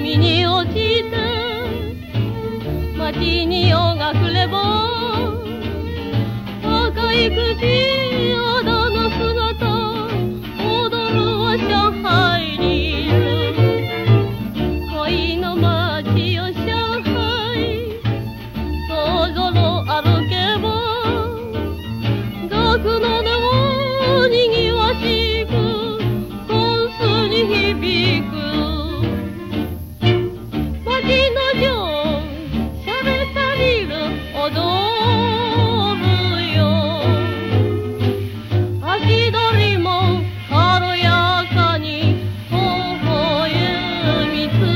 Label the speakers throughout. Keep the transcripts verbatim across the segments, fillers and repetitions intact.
Speaker 1: 海に落ちて街に夜が来れば赤い口織田の姿踊るは上海にいる恋の街よ上海そぞろ歩けば楽の音をにぎわしくトンスに響く街の女王しゃべったりる踊るよ足取りも軽やかに微笑みつ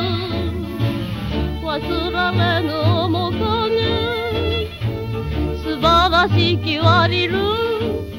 Speaker 1: 忘られぬ面影素晴らしきわりる